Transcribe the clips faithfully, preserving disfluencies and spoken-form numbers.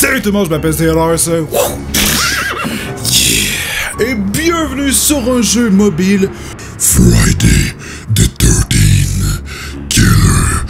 Salut tout le monde, je m'appelle Taylor. Yeah. Et bienvenue sur un jeu mobile Friday the thirteenth Killer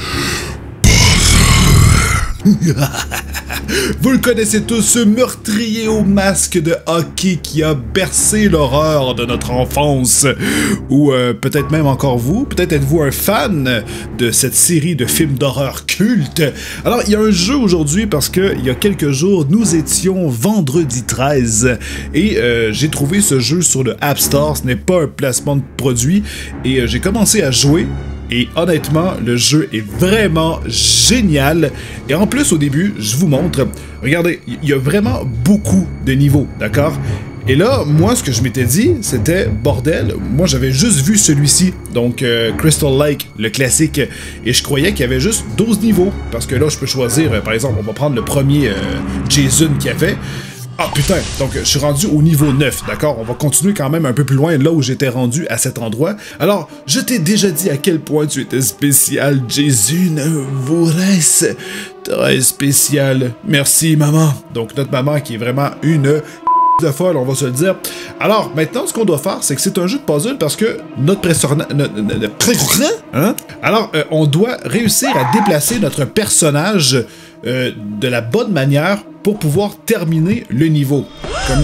Puzzle. Vous le connaissez tous, ce meurtrier au masque de hockey qui a bercé l'horreur de notre enfance. Ou euh, peut-être même encore vous, peut-être êtes-vous un fan de cette série de films d'horreur culte. Alors, il y a un jeu aujourd'hui parce que il y a quelques jours, nous étions vendredi treize et euh, j'ai trouvé ce jeu sur le App Store. Ce n'est pas un placement de produit et euh, j'ai commencé à jouer. Et honnêtement, le jeu est vraiment génial. Et en plus, au début, je vous montre, regardez, il y a vraiment beaucoup de niveaux, d'accord? Et là, moi, ce que je m'étais dit, c'était, bordel, moi j'avais juste vu celui-ci, donc euh, Crystal Lake, le classique, et je croyais qu'il y avait juste douze niveaux, parce que là, je peux choisir, euh, par exemple, on va prendre le premier euh, Jason qu'il y avait. Ah putain, donc je suis rendu au niveau neuf, d'accord? On va continuer quand même un peu plus loin, là où j'étais rendu à cet endroit. Alors, je t'ai déjà dit à quel point tu étais spécial, Jason. Vous reste très spécial. Merci, maman. Donc, notre maman qui est vraiment une de folle, on va se le dire. Alors, maintenant, ce qu'on doit faire, c'est que c'est un jeu de puzzle parce que notre personnage... Hein? Alors, euh, on doit réussir à déplacer notre personnage euh, de la bonne manière pour pouvoir terminer le niveau. Comme...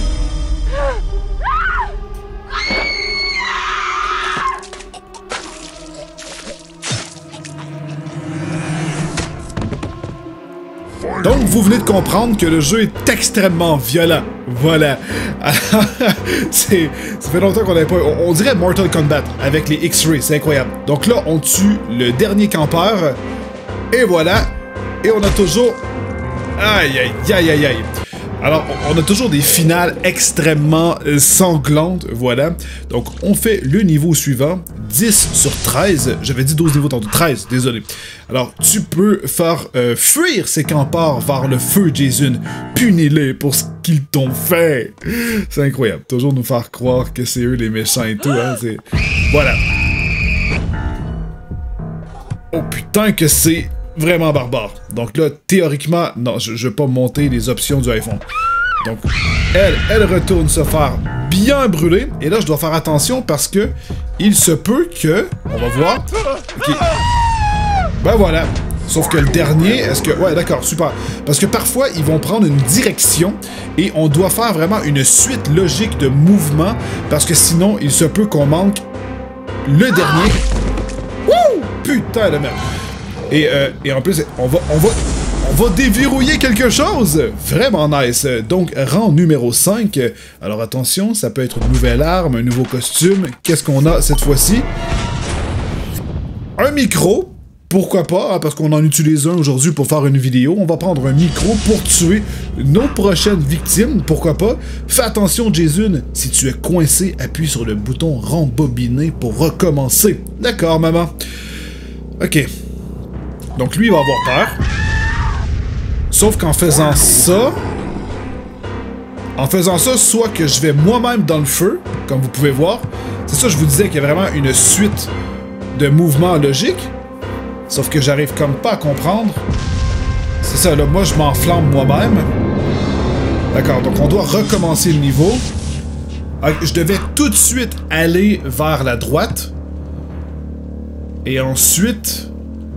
Donc, vous venez de comprendre que le jeu est extrêmement violent. Voilà. c'est, ça fait longtemps qu'on n'avait pas... On, on dirait Mortal Kombat avec les X-Ray, c'est incroyable. Donc là, on tue le dernier campeur. Et voilà. Et on a toujours... Aïe, aïe, aïe, aïe, aïe. Alors, on a toujours des finales extrêmement euh, sanglantes, voilà. Donc, on fait le niveau suivant, dix sur treize. J'avais dit douze niveaux tantôt, treize, désolé. Alors, tu peux faire euh, fuir ces campeurs vers le feu, Jason. Punis-les pour ce qu'ils t'ont fait. C'est incroyable. Toujours nous faire croire que c'est eux les méchants et tout, hein. C'est... Voilà. Oh putain que c'est... vraiment barbare. Donc là, théoriquement, non, je, je vais pas monter les options du iPhone. Donc, elle, elle retourne se faire bien brûler. Et là, je dois faire attention parce que il se peut que... On va voir. Ok. Ben voilà. Sauf que le dernier, est-ce que... Ouais, d'accord, super. Parce que parfois, ils vont prendre une direction et on doit faire vraiment une suite logique de mouvements parce que sinon, il se peut qu'on manque le dernier. Wouh! Putain de merde. Et, euh, et en plus, on va, on va, on va déverrouiller quelque chose! Vraiment nice! Donc, rang numéro cinq. Alors attention, ça peut être une nouvelle arme, un nouveau costume. Qu'est-ce qu'on a cette fois-ci? Un micro. Pourquoi pas? Hein, parce qu'on en utilise un aujourd'hui pour faire une vidéo. On va prendre un micro pour tuer nos prochaines victimes. Pourquoi pas? Fais attention, Jason. Si tu es coincé, appuie sur le bouton rembobiner pour recommencer. D'accord, maman. Ok. Donc lui, il va avoir peur. Sauf qu'en faisant ça... En faisant ça, soit que je vais moi-même dans le feu, comme vous pouvez voir. C'est ça, je vous disais qu'il y a vraiment une suite de mouvements logiques. Sauf que j'arrive comme pas à comprendre. C'est ça, là, moi, je m'enflamme moi-même. D'accord, donc on doit recommencer le niveau. Je devais tout de suite aller vers la droite. Et ensuite...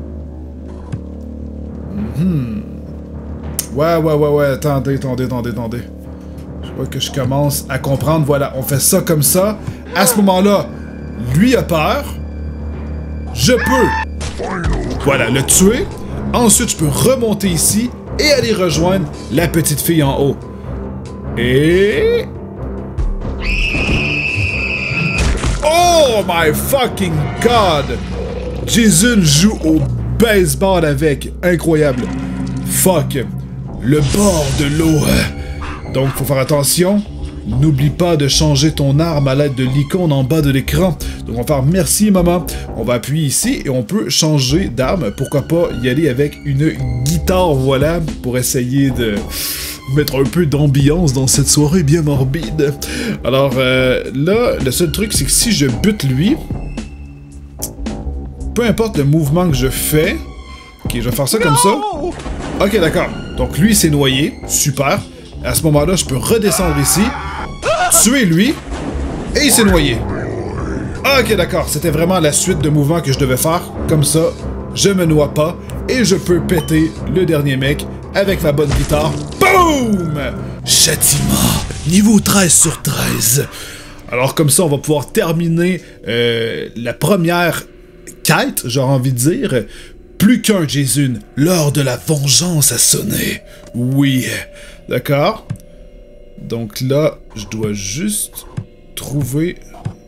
Hmm. Ouais, ouais, ouais, ouais, attendez, attendez, attendez, attendez. Je vois que je commence à comprendre. Voilà, on fait ça comme ça. À ce moment-là, lui a peur. Je peux, voilà, le tuer. Ensuite, je peux remonter ici et aller rejoindre la petite fille en haut. Et... Oh my fucking god! Jason joue au baseball avec. Incroyable. Fuck. Le bord de l'eau. Donc, faut faire attention. N'oublie pas de changer ton arme à l'aide de l'icône en bas de l'écran. Donc, on va faire merci, maman. On va appuyer ici et on peut changer d'arme. Pourquoi pas y aller avec une guitare, voilà, pour essayer de mettre un peu d'ambiance dans cette soirée bien morbide. Alors, euh, là, le seul truc, c'est que si je bute lui... Peu importe le mouvement que je fais, Ok, je vais faire ça comme ça. Ok, d'accord. Donc lui, il s'est noyé. Super. À ce moment-là, je peux redescendre ici, tuer lui, et il s'est noyé. Ok, d'accord. C'était vraiment la suite de mouvements que je devais faire. Comme ça, je me noie pas, et je peux péter le dernier mec avec ma bonne guitare. Boum! Châtiment, niveau treize sur treize. Alors comme ça, on va pouvoir terminer euh, la première quête, j'aurais envie de dire. Plus qu'un Jésus, l'heure de la vengeance a sonné. Oui, d'accord. Donc là, je dois juste trouver...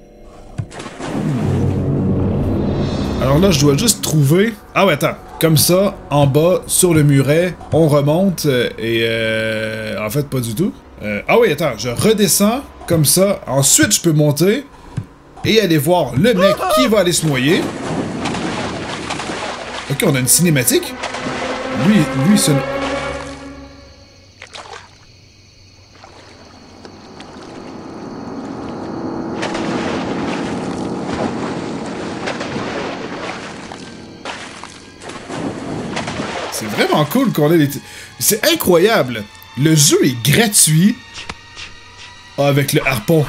Alors là, je dois juste trouver... Ah ouais, attends. Comme ça, en bas, sur le muret, on remonte euh, et... Euh... En fait, pas du tout. Euh... Ah oui, attends, je redescends, comme ça. Ensuite, je peux monter et aller voir le mec qui va aller se noyer. Ok, on a une cinématique. Lui, lui, se... C'est vraiment cool qu'on ait les... C'est incroyable! Le jeu est gratuit avec le harpon.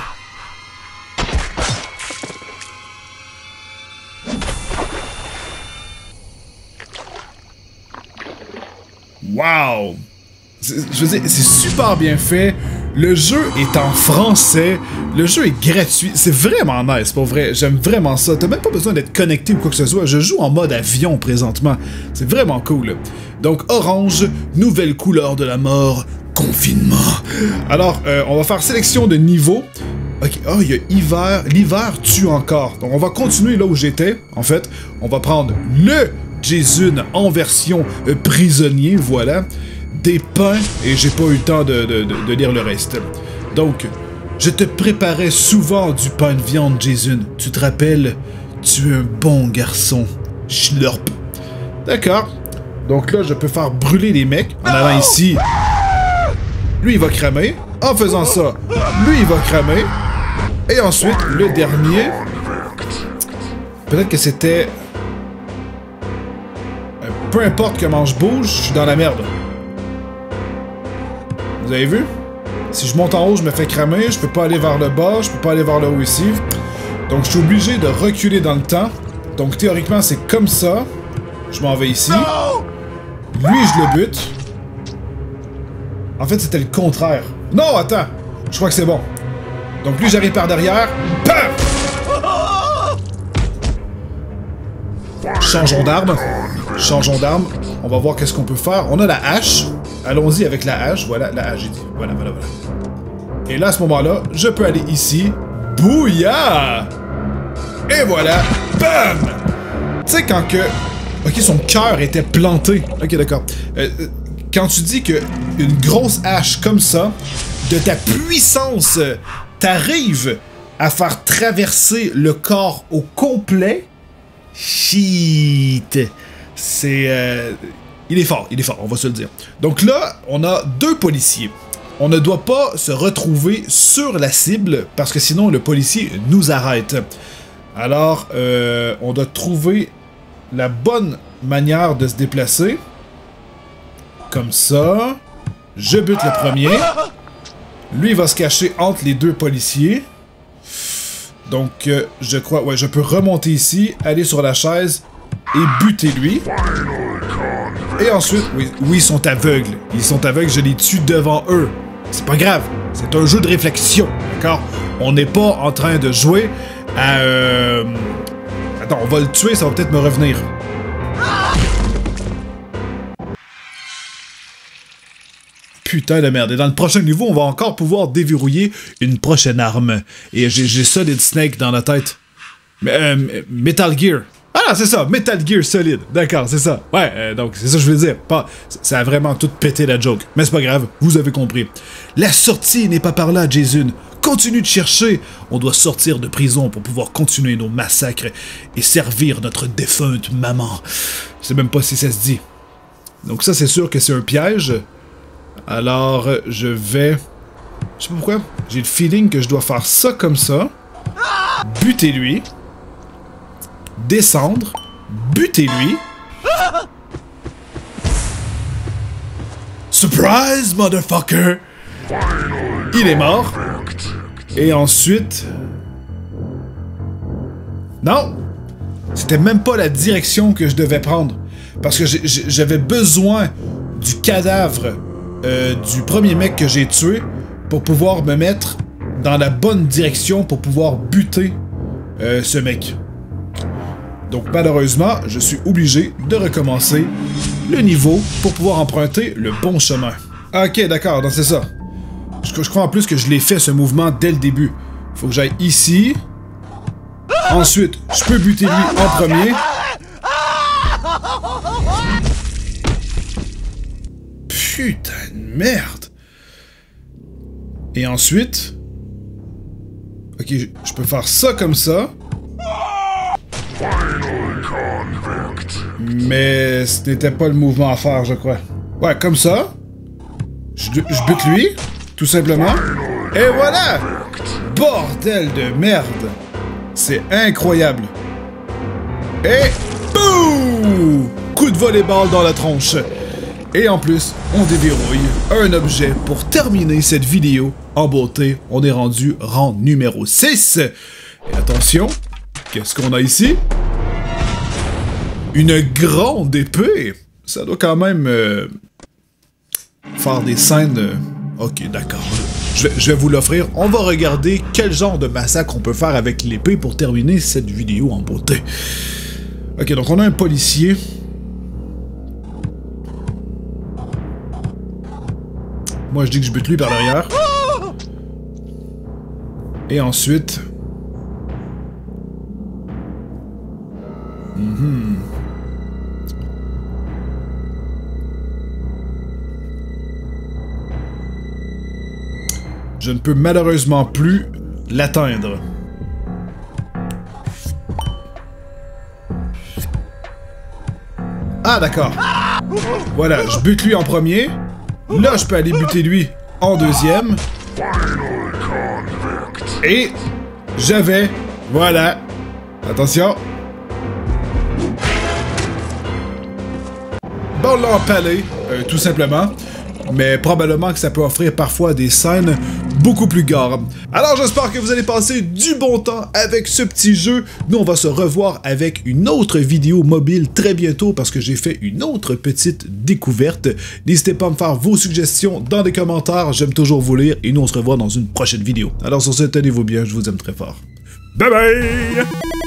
Wow! Je veux dire, c'est super bien fait. Le jeu est en français. Le jeu est gratuit. C'est vraiment nice, pour vrai. J'aime vraiment ça. T'as même pas besoin d'être connecté ou quoi que ce soit. Je joue en mode avion présentement. C'est vraiment cool. Donc, orange, nouvelle couleur de la mort, confinement. Alors, euh, on va faire sélection de niveau. Ok, oh, il y a hiver. L'hiver tue encore. Donc, on va continuer là où j'étais. En fait, on va prendre le Jésus en version euh, prisonnier, voilà. Des pains, et j'ai pas eu le temps de, de, de, de lire le reste. Donc, je te préparais souvent du pain de viande, Jésus. Tu te rappelles? Tu es un bon garçon. Schlurp. D'accord. Donc là, je peux faire brûler les mecs en allant ici. Lui, il va cramer. En faisant ça, lui, il va cramer. Et ensuite, le dernier... Peut-être que c'était... Peu importe comment je bouge, je suis dans la merde. Vous avez vu? Si je monte en haut, je me fais cramer, je peux pas aller vers le bas, je peux pas aller vers le haut ici. Donc je suis obligé de reculer dans le temps. Donc théoriquement, c'est comme ça. Je m'en vais ici. Lui, je le bute. En fait, c'était le contraire. Non, attends! Je crois que c'est bon. Donc lui, j'arrive par derrière. Bam! Changeons d'arme. Changeons d'arme. On va voir qu'est-ce qu'on peut faire. On a la hache. Allons-y avec la hache. Voilà, la hache, j'ai dit. Voilà, voilà, voilà. Et là, à ce moment-là, je peux aller ici. Bouya! Et voilà. Bam! Tu sais, quand que... Ok, son cœur était planté. Ok, d'accord. Euh, quand tu dis que une grosse hache comme ça, de ta puissance, t'arrives à faire traverser le corps au complet... Shit! C'est... Euh... Il est fort, il est fort, on va se le dire. Donc là, on a deux policiers. On ne doit pas se retrouver sur la cible, parce que sinon le policier nous arrête. Alors, euh, on doit trouver la bonne manière de se déplacer. Comme ça. Je bute le premier. Lui, il va se cacher entre les deux policiers. Donc, euh, je crois... Ouais, je peux remonter ici, aller sur la chaise et buter lui. Et ensuite... Oui, oui, ils sont aveugles. Ils sont aveugles, je les tue devant eux. C'est pas grave. C'est un jeu de réflexion, d'accord? On n'est pas en train de jouer à... Euh... Attends, on va le tuer, ça va peut-être me revenir. Putain de merde. Et dans le prochain niveau, on va encore pouvoir déverrouiller une prochaine arme. Et j'ai Solid Snake dans la tête. Mais, euh, Metal Gear. Ah, c'est ça, Metal Gear Solid. D'accord, c'est ça. Ouais, euh, donc c'est ça que je veux dire. Pas, ça a vraiment tout pété la joke. Mais c'est pas grave, vous avez compris. La sortie n'est pas par là, Jésus. Continue de chercher. On doit sortir de prison pour pouvoir continuer nos massacres et servir notre défunte maman. Je sais même pas si ça se dit. Donc ça, c'est sûr que c'est un piège. Alors, je vais... Je sais pas pourquoi. J'ai le feeling que je dois faire ça comme ça. Buter lui. Descendre. Buter lui. Surprise, motherfucker! Il est mort. Et ensuite... Non! C'était même pas la direction que je devais prendre. Parce que j'avais besoin du cadavre euh, du premier mec que j'ai tué pour pouvoir me mettre dans la bonne direction pour pouvoir buter euh, ce mec. Donc malheureusement, je suis obligé de recommencer le niveau pour pouvoir emprunter le bon chemin. Ok, d'accord, donc c'est ça. Je, je crois en plus que je l'ai fait ce mouvement dès le début. Faut que j'aille ici. Ensuite, je peux buter lui en premier. Putain de merde. Et ensuite... Ok, je, je peux faire ça comme ça. Mais ce n'était pas le mouvement à faire, je crois. Ouais, comme ça. Je, je bute lui, tout simplement. Et voilà! Bordel de merde! C'est incroyable. Et... boum! Coup de volleyball dans la tronche. Et en plus, on déverrouille un objet pour terminer cette vidéo en beauté. On est rendu rang numéro six. Et attention, qu'est-ce qu'on a ici? Une grande épée! Ça doit quand même... Euh, faire des scènes... Euh... Ok, d'accord. Je vais, je vais vous l'offrir. On va regarder quel genre de massacre on peut faire avec l'épée pour terminer cette vidéo en beauté. Ok, donc on a un policier. Moi, je dis que je bute lui par derrière. Et ensuite... Mm-hmm. Je ne peux malheureusement plus l'atteindre. Ah, d'accord. Voilà, je bute lui en premier. Là, je peux aller buter lui en deuxième. Et j'avais... Voilà. Attention. Bon, on l'a empalé, euh, tout simplement. Mais probablement que ça peut offrir parfois des scènes beaucoup plus gore. Alors j'espère que vous allez passer du bon temps avec ce petit jeu. Nous on va se revoir avec une autre vidéo mobile très bientôt parce que j'ai fait une autre petite découverte. N'hésitez pas à me faire vos suggestions dans les commentaires, j'aime toujours vous lire et nous on se revoit dans une prochaine vidéo. Alors sur ce, tenez-vous bien, je vous aime très fort. Bye bye!